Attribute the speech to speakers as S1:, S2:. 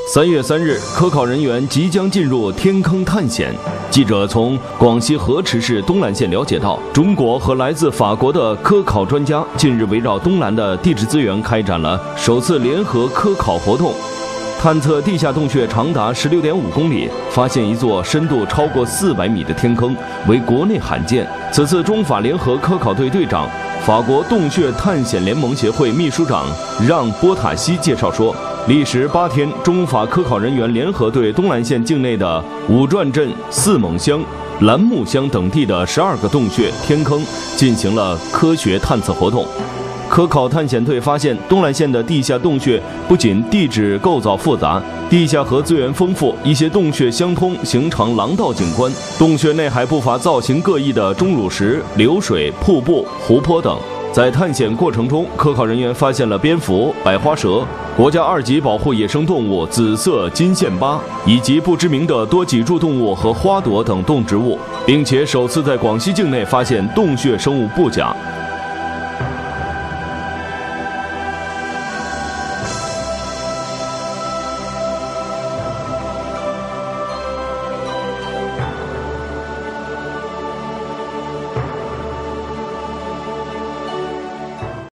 S1: 3月3日，科考人员即将进入天坑探险。记者从广西河池市东兰县了解到，中国和来自法国的科考专家近日围绕东兰的地质资源开展了首次联合科考活动。探测地下洞穴长达16.5公里，发现一座深度超过400米的天坑，为国内罕见。此次中法联合科考队队长、法国洞穴探险联盟协会秘书长让·波塔西介绍说，历时8天，中法科考人员联合对东兰县境内的五转镇、四猛乡、兰木乡等地的12个洞穴、天坑进行了科学探测活动。科考探险队发现，东兰县的地下洞穴不仅地质构造复杂，地下河资源丰富，一些洞穴相通，形成廊道景观。洞穴内还不乏造型各异的钟乳石、流水、瀑布、湖泊等。在探险过程中，科考人员发现了蝙蝠、百花蛇、国家2级保护野生动物紫色金线巴，以及不知名的多脊柱动物和花朵等动植物，并且首次在广西境内发现洞穴生物布甲。